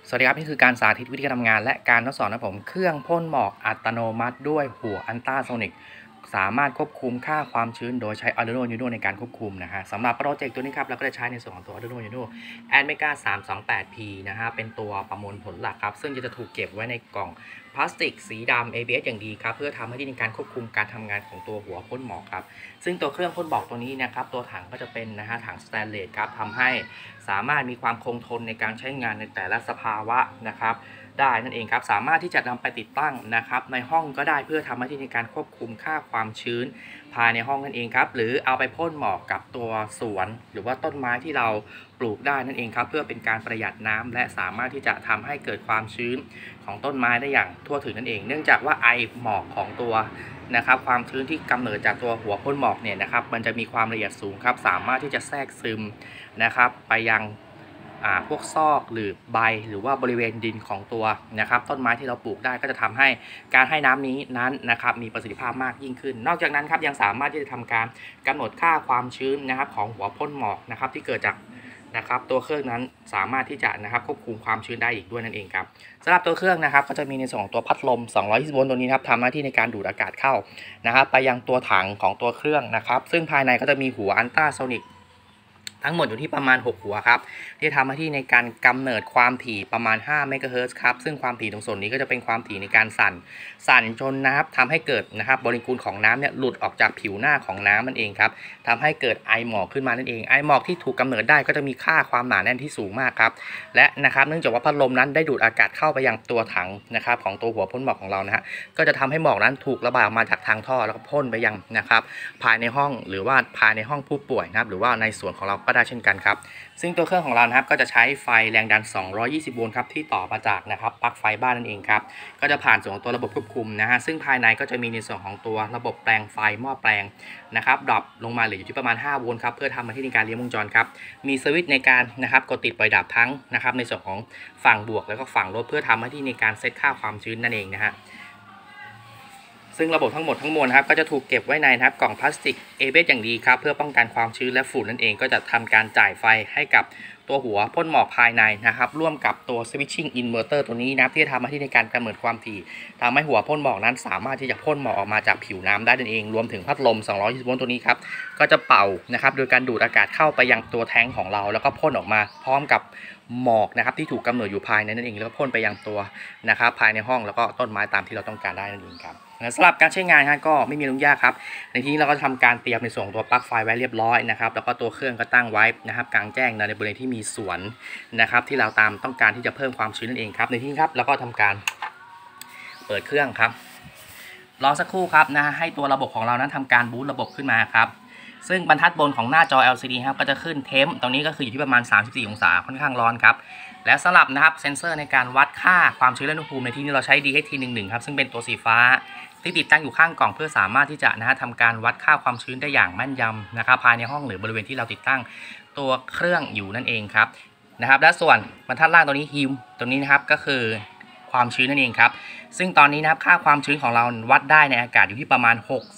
สวัสดีครับนี่คือการสาธิตวิธีการทำงานและการทดสอบนะผมเครื่องพ่นหมอกอัตโนมัติด้วยหัวอัลตราโซนิกสามารถควบคุมค่าความชื้นโดยใช้ Arduino Uno ในการควบคุมนะฮะสำหรับโปรเจกต์ตัวนี้ครับเราก็จะใช้ในส่วนของตัว Arduino Uno Atmega 328P นะฮะเป็นตัวประมวลผลหลักครับซึ่งจะถูกเก็บไว้ในกล่องพลาสติกสีดำ ABS อย่างดีครับเพื่อทำให้ในการควบคุมการทำงานของตัวหัวพ่นหมอกครับซึ่งตัวเครื่องพ่นหมอกตัวนี้นะครับตัวถังก็จะเป็นนะฮะถังสแตนเลสครับทำให้สามารถมีความคงทนในการใช้งานในแต่ละสภาวะนะครับได้นั่นเองครับสามารถที่จะนำไปติดตั้งนะครับในห้องก็ได้เพื่อทำหน้าที่ในการควบคุมค่าความชื้นภายในห้องนั่นเองครับหรือเอาไปพ่นหมอกกับตัวสวนหรือว่าต้นไม้ที่เราปลูกได้นั่นเองครับเพื่อเป็นการประหยัดน้ำและสามารถที่จะทำให้เกิดความชื้นของต้นไม้ได้อย่างทั่วถึงนั่นเองเนื่องจากว่าไอหมอกของตัวนะครับความชื้นที่กำเนิดจากตัวหัวพ่นหมอกเนี่ยนะครับมันจะมีความละเอียดสูงครับสามารถที่จะแทรกซึมนะครับไปยังพวกซอกหรือใบหรือว่าบริเวณดินของตัวนะครับต้นไม้ที่เราปลูกได้ก็จะทำให้การให้น้ำนี้นั้นนะครับมีประสิทธิภาพมากยิ่งขึ้นนอกจากนั้นครับยังสามารถที่จะทำการกำหนดค่าความชื้นนะครับของหัวพ่นหมอกนะครับที่เกิดจากนะครับตัวเครื่องนั้นสามารถที่จะนะครับควบคุมความชื้นได้อีกด้วยนั่นเองครับสำหรับตัวเครื่องนะครับก็จะมีในส่วนของตัวพัดลม220โวลต์ตัวนี้ครับทำหน้าที่ในการดูดอากาศเข้านะครับไปยังตัวถังของตัวเครื่องนะครับซึ่งภายในก็จะมีหัวอัลตราโซนิกทั้งหมดอยู่ที่ประมาณ6หัวครับที่ทำหน้าที่ในการกำเนิดความถี่ประมาณ5เมกะเฮิรตซ์ครับซึ่งความถี่ตรงส่วนนี้ก็จะเป็นความถี่ในการสั่นจนนะครับทำให้เกิดนะครับโมเลกุลของน้ำเนี่ยหลุดออกจากผิวหน้าของน้ำนั่นเองครับทำให้เกิดไอหมอกขึ้นมานั่นเองไอหมอกที่ถูกกำเนิดได้ก็จะมีค่าความหนาแน่นที่สูงมากครับและนะครับเนื่องจากว่าพัดลมนั้นได้ดูดอากาศเข้าไปยังตัวถังนะครับของตัวหัวพ่นหมอกของเรานะฮะก็จะทำให้หมอกนั้นถูกระบายออกมาจากทางท่อแล้วก็พ่นไปยังนะครับภายในห้องหรือว่าภายในห้องผู้ป่วยนะครับหรือว่าในส่วนของเราก็ได้เช่นกันครับซึ่งตัวเครื่องของเรานะครับก็จะใช้ไฟแรงดัน220โวลต์ครับที่ต่อมาจากนะครับปลั๊กไฟบ้านนั่นเองครับก็จะผ่านส่วนของตัวระบบควบคุมนะฮะซึ่งภายในก็จะมีในส่วนของตัวระบบแปลงไฟหม้อแปลงนะครับดรอปลงมาเหลืออยู่ที่ประมาณ5โวลต์ครับเพื่อทำหน้าที่ในการเลี้ยงวงจรครับมีสวิตช์ในการนะครับกดติดปล่อยดับทั้งนะครับในส่วนของฝั่งบวกแล้วก็ฝั่งลบเพื่อทำหน้าที่ในการเซตค่าความชื้นนั่นเองนะฮะซึ่งระบบทั้งหมดทั้งมวลนะครับก็จะถูกเก็บไว้ในนะครับกล่องพลาสติกABSอย่างดีครับเพื่อป้องกันความชื้นและฝุ่นนั่นเองก็จะทำการจ่ายไฟให้กับตัวหัวพ่นหมอกภายในนะครับร่วมกับตัว switching inverter ตัวนี้นะครับที่จะทำหน้าที่ในการกำเนิดความถี่ทำให้หัวพ่นหมอกนั้นสามารถที่จะพ่นหมอกออกมาจากผิวน้ำได้นั่นเองรวมถึงพัดลม220โวลต์ตัวนี้ครับก็จะเป่านะครับโดยการดูดอากาศเข้าไปยังตัวแท้งของเราแล้วก็พ่นออกมาพร้อมกับหมอกนะครับที่ถูกกำเนิดอยู่ภายในนั่นเองแล้วก็พ่นไปยังตัวนะครับภายในห้องแล้วก็ต้นไม้ตามที่เราต้องการได้นั่นเองครับสำหรับการใช้งานก็ไม่มียุ่งยากครับในที่นี้เราก็ทำการเตรียมในส่วนตัวปลั๊กไฟไว้เรียบร้อยนะครับแล้วก็ตัวเครื่องก็ตั้งไว้นะครับกลางแจ้งในบริเวณที่มีสวนนะครับที่เราตามต้องการที่จะเพิ่มความชื้นนั่นเองครับในที่นี้ครับแล้วก็ทำการเปิดเครื่องครับรอสักครู่ครับให้ตัวระบบของเรานั้นทำการบูตระบบขึ้นมาครับซึ่งบรรทัดบนของหน้าจอ LCD ครับก็จะขึ้นเทมตรงนี้ก็คืออยู่ที่ประมาณ34องศาค่อนข้างร้อนครับและสำหรับนะครับเซนเซอร์ในการวัดค่าความชื้นและอุณหภูมิในที่นี้เราใช้ DHT11 ครับซึ่งเป็นตัวสีฟ้าที่ติดตั้งอยู่ข้างกล่องเพื่อสามารถที่จะทำการวัดค่าความชื้นได้อย่างแม่นยำนะครับภายในห้องหรือบริเวณที่เราติดตั้งตัวเครื่องอยู่นั่นเองครับนะครับและส่วนบรรทัดล่างตัวนี้ฮิวตัวนี้นะครับก็คือความชื้นนั่นเองครับซึ่งตอนนี้นะครับค่าความชื้นของเราวัดได้ในอากาศอยู่ที่ประมาณ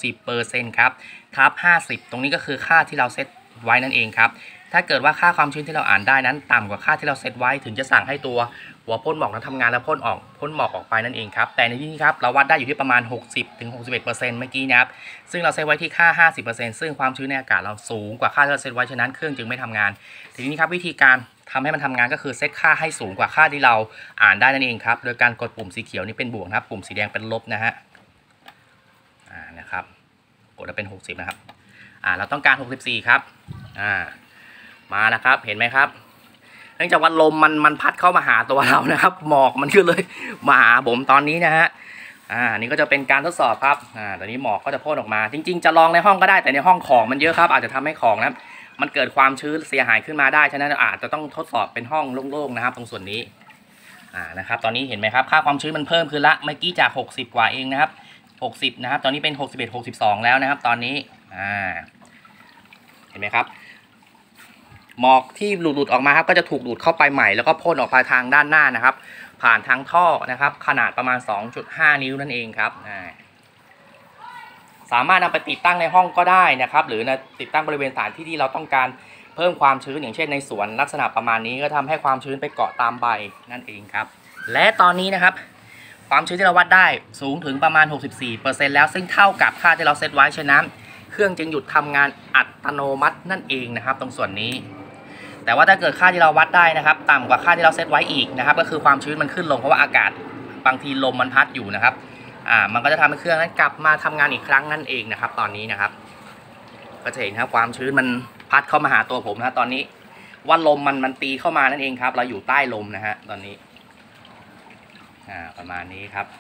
60% ครับทับ50ตรงนี้ก็คือค่าที่เราเซตไว้นั่นเองครับถ้าเกิดว่าค่าความชื้นที่เราอ่านได้นั้นต่ำกว่าค่าที่เราเซตไว้ถึงจะสั่งให้ตัวหัวพ่นหมอกนั้นทำงานและพ่นหมอกออกไปนั่นเองครับแต่ในที่นี้ครับเราวัดได้อยู่ที่ประมาณ 60-61% เมื่อกี้นะครับซึ่งเราเซตไว้ที่ค่า 50% ซึ่งความชื้นในอากาศเราสูงกว่าค่าที่เราเซตไว้ฉะนั้นเครื่องจึงไม่ทำงานทีนี้ครับวิธีการทำให้มันทำงานก็คือเซตค่าให้สูงกว่าค่าที่เราอ่านได้นั่นเองครับโดยการกดปุ่มสีเขียวนี่เป็นบวกนะครับปุ่มสีแดงเป็นลบนะฮะนะครับกดแล้วเป็น60นะครับเราต้องการ64ครับมาแล้วครับเห็นไหมครับเนื่องจากว่าลมมันพัดเข้ามาหาตัวเรานะครับหมอกมันก็เลยมาหาผมตอนนี้นะฮะนี่ก็จะเป็นการทดสอบครับตอนนี้หมอกก็จะพ่นออกมาจริงๆจะลองในห้องก็ได้แต่ในห้องของมันเยอะครับอาจจะทำให้ของนะมันเกิดความชื้นเสียหายขึ้นมาได้ฉะนั้นอาจจะต้องทดสอบเป็นห้องโล่งๆนะครับตรงส่วนนี้นะครับตอนนี้เห็นไหมครับค่าความชื้นมันเพิ่มขึ้นละเมื่อกี้จาก60กว่าเองนะครับ60นะครับตอนนี้เป็น61 62แล้วนะครับตอนนี้เห็นไหมครับหมอกที่หลุดออกมาครับก็จะถูกดูดเข้าไปใหม่แล้วก็พ่นออกไปทางด้านหน้านะครับผ่านทางท่อนะครับขนาดประมาณ 2.5 นิ้วนั่นเองครับสามารถนำไปติดตั้งในห้องก็ได้นะครับหรือติดตั้งบริเวณสถานที่ที่เราต้องการเพิ่มความชื้นอย่างเช่นในสวนลักษณะประมาณนี้ก็ทำให้ความชื้นไปเกาะตามใบนั่นเองครับและตอนนี้นะครับความชื้นที่เราวัดได้สูงถึงประมาณ 64% แล้วซึ่งเท่ากับค่าที่เราเซตไว้ฉะนั้นเครื่องจึงหยุดทำงานอัตโนมัตินั่นเองนะครับตรงส่วนนี้แต่ว่าถ้าเกิดค่าที่เราวัดได้นะครับต่ำกว่าค่าที่เราเซตไว้อีกนะครับก็คือความชื้นมันขึ้นลงเพราะว่าอากาศบางทีลมมันพัดอยู่นะครับมันก็จะทำให้เครื่องนั้นกลับมาทำงานอีกครั้งนั่นเองนะครับตอนนี้นะครับก็จะเห็นครับความชื้นมันพัดเข้ามาหาตัวผมนะตอนนี้ว่าลมมันตีเข้ามานั่นเองครับเราอยู่ใต้ลมนะฮะตอนนี้ประมาณนี้ครับ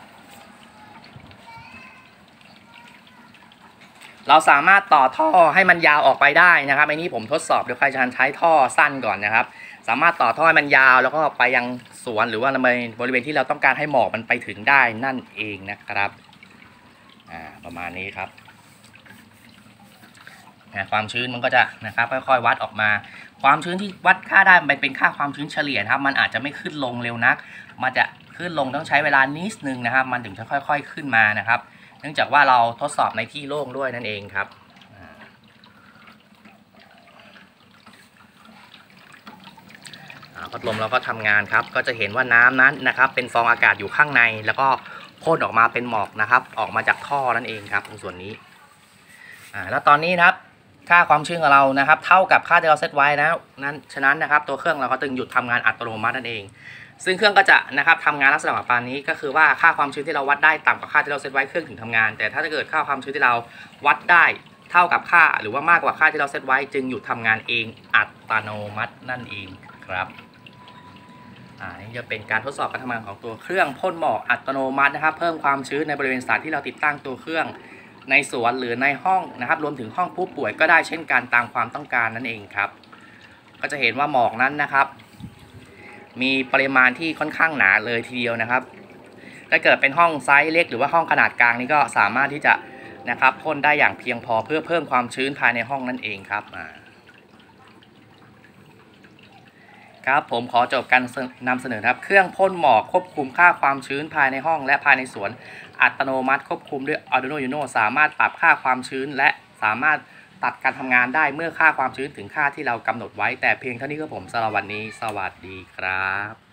เราสามารถต่อท่อให้มันยาวออกไปได้นะครับไอ้นี้ผมทดสอบโดยการใช้ท่อสั้นก่อนนะครับสามารถต่อท่อให้มันยาวแล้วก็ไปยังสวนหรือว่าในบริเวณที่เราต้องการให้หมอกมันไปถึงได้นั่นเองนะครับประมาณนี้ครับความชื้นมันก็จะนะครับค่อยๆวัดออกมาความชื้นที่วัดค่าได้มันเป็นค่าความชื้นเฉลี่ยครับมันอาจจะไม่ขึ้นลงเร็วนักมันจะขึ้นลงต้องใช้เวลานิดนึงนะครับมันถึงจะค่อยๆขึ้นมานะครับเนื่องจากว่าเราทดสอบในที่โล่งด้วยนั่นเองครับพัดลมเราก็ทำงานครับก็จะเห็นว่าน้ำนั้นนะครับเป็นฟองอากาศอยู่ข้างในแล้วก็พ่นออกมาเป็นหมอกนะครับออกมาจากท่อนั่นเองครับตรงส่วนนี้แล้วตอนนี้นะครับค่าความชื้นของเรานะครับเท่ากับค่าที่เราเซตไว้นะนั้นฉะนั้นนะครับตัวเครื่องเราก็จึงหยุดทำงานอัตโนมัตินั่นเองซึ่งเครื่องก็จะนะครับทำงานลักษณะแบบนี้ก็คือว่าค่าความชื้นที่เราวัดได้ต่ำกว่าค่าที่เราเซตไว้เครื่องถึงทำงานแต่ถ้าเกิดค่าความชื้นที่เราวัดได้เท่ากับค่าหรือว่ามากกว่าค่าที่เราเซตไว้จึงหยุดทำงานเองอัตโนมัตินั่นเองครับนี่จะเป็นการทดสอบการทำงานของตัวเครื่องพ่นหมอกอัตโนมัตินะครับเพิ่มความชื้นในบริเวณสถานที่เราติดตั้งตัวเครื่องในสวนหรือในห้องนะครับรวมถึงห้องผู้ป่วยก็ได้เช่นกันตามความต้องการนั่นเองครับก็จะเห็นว่าหมอกนั้นนะครับมีปริมาณที่ค่อนข้างหนาเลยทีเดียวนะครับถ้าเกิดเป็นห้องไซส์เล็กหรือว่าห้องขนาดกลางนี่ก็สามารถที่จะนะครับพ่นได้อย่างเพียงพอเพื่อเพิ่มความชื้นภายในห้องนั่นเองครับครับผมขอจบการนำเสนอครับเครื่องพ่นหมอกควบคุมค่าความชื้นภายในห้องและภายในสวนอัตโนมัติควบคุมด้วย Arduino Uno สามารถปรับค่าความชื้นและสามารถตัดการทำงานได้เมื่อค่าความชื้นถึงค่าที่เรากำหนดไว้แต่เพียงเท่านี้ก็ผมสำหรับวันนี้สวัสดีครับ